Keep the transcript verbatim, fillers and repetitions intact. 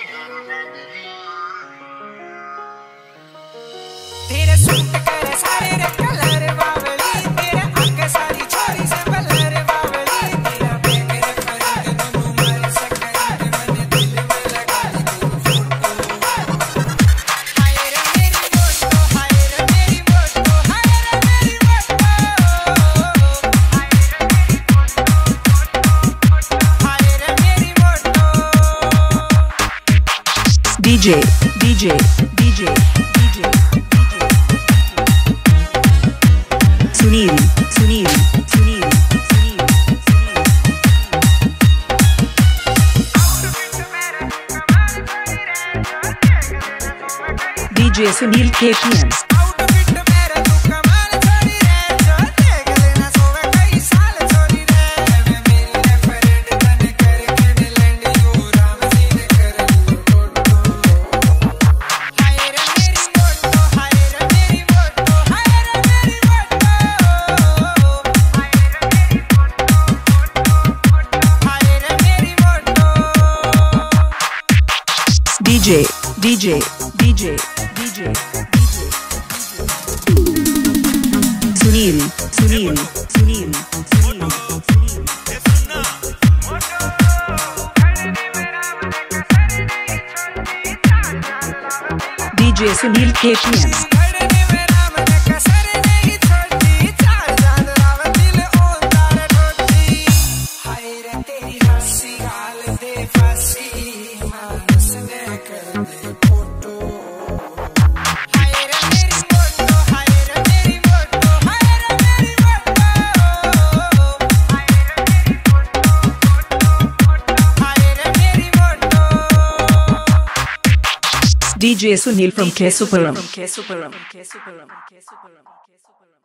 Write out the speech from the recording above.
तेरे सूट करे सारे रे कलर बावली, तेरे आंखें सारी छोरी से बलर बावली, तेरा बैग रे फरक दोनों मारे से करंट मैंने दिल में लगा दी तू फोटो। हाय रे मेरी फोटो, हाय रे मेरी फोटो, हाय रे मेरी फोटो, हाय रे मेरी फोटो, हाय रे मेरी फोटो। DJ DJ DJ Sunil Sunil Sunil Sunil DJ Sunil K P M. DJ DJ DJ DJ Sunil Sunil Sunil Sunil DJ Sunil K P M. D J Sunil from Kesuparam.